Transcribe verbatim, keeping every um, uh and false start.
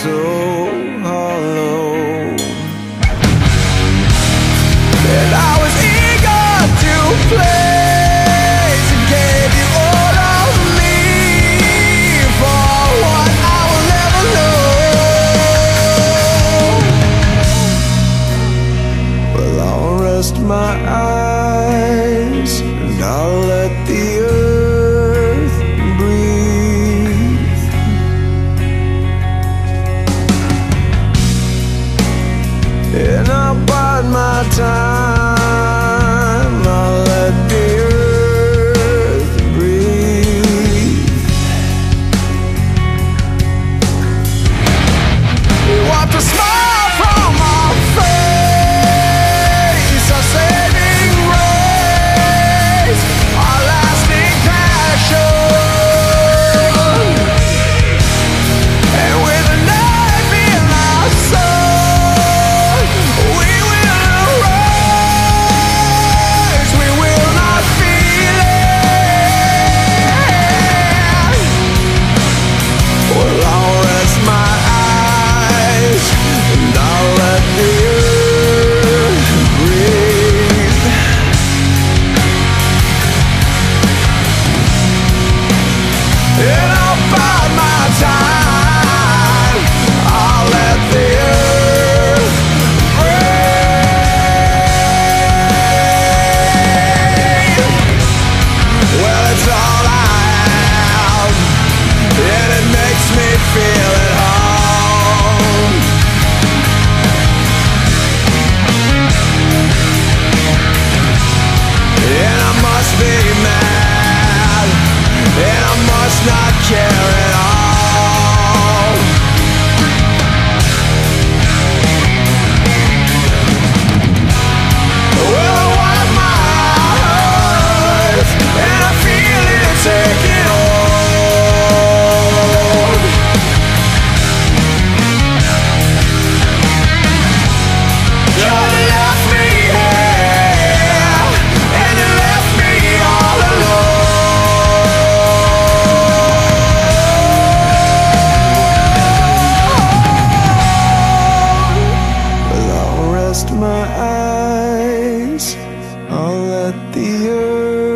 so hollow. And I was eager to place and gave you all of me for what I will never know. Well, I'll rest my eyes and I'll let the earth breathe. And I'll bide my time, I'll let the earth breathe. You want to smile from our face, our saving grace, our lasting passion. And with a knife in our soul, we will arise, we will not feel it. Well, I'll rest my eyes and I'll let the earth breathe. And I'll bide my time, I'll let the earth breathe. Well, it's all I have, and it makes me feel at home. And I must be mad, and I must not care at all. Well, I wipe my eyes, and I feel it taking hold. You left me here, and you left me all alone. Well, I'll rest my eyes, I'll let the earth